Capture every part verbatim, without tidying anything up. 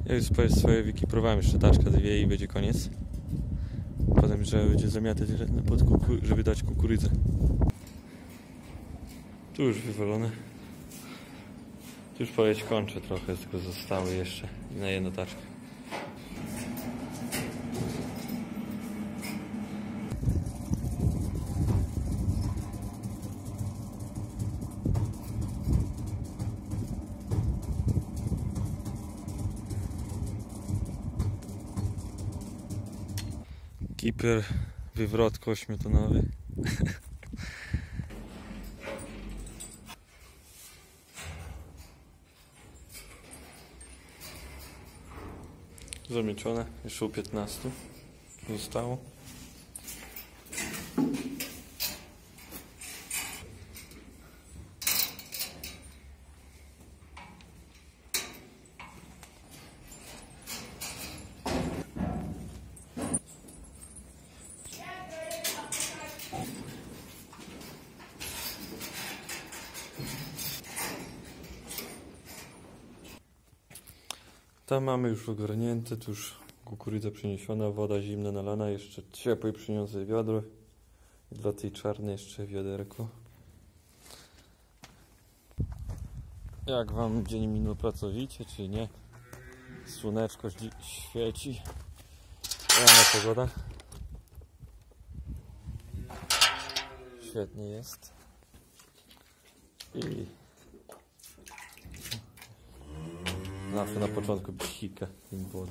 Ja już swoje wykiprowałem jeszcze taczka dwie i będzie koniec. Potem trzeba będzie zamiatać pod kuku- żeby dać kukurydzę. Tu już wywalone. Tu już powiedz kończę trochę, tylko zostały jeszcze na jedną taczkę. Kiper wywrotko ośmiotonowy. Zamiecione, jeszcze u piętnastu zostało. Tam mamy już ogarnięte, tu już kukurydza przyniesiona, woda zimna nalana, jeszcze ciepłej przyniosę wiadro. I dla tej czarnej jeszcze wiaderko. Jak wam dzień minął pracowicie, czy nie? Słoneczko świeci. Rana pogoda. Świetnie jest. I zawsze na początku psika im woda.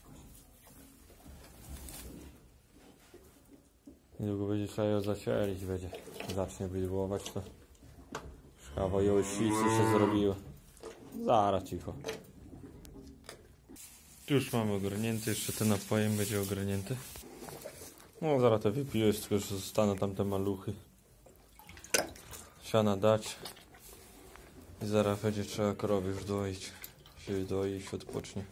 Niedługo będzie trzeba ją zacielić, będzie zacznie bydłować, to szkawa ją sicy się zrobiło. Zaraz cicho. Tu już mamy ogarnięte, jeszcze te napojem będzie ogarnięte. No zaraz to wypiję, tylko że zostaną tam te maluchy. Siana dać. I zaraz będzie trzeba krowy już doić. Się doi i się odpocznie.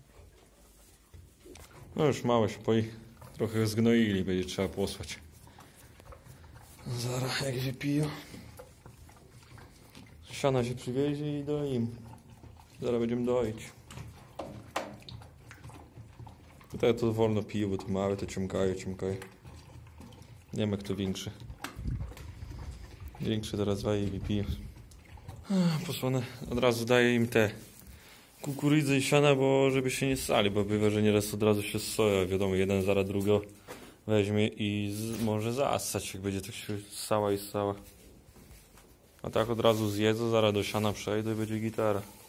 No już małe się poi. Trochę zgnoili, będzie trzeba posłać. Zaraz jak wypiją. Siana się przywiezie i doim. Zaraz będziemy doić. Tutaj to wolno piją, bo to małe to ciąkają, ciąkają. Nie wiem jak to większy. Większy teraz dwa i wypiją. Posłane od razu daję im te kukurydzy i siana, bo żeby się nie ssali, bo bywa, że nieraz od razu się soja, wiadomo, jeden zaraz drugiego weźmie i z, może zassać, jak będzie tak się ssała i ssała. A tak od razu zjedzą, zaraz do siana przejdą i będzie gitara.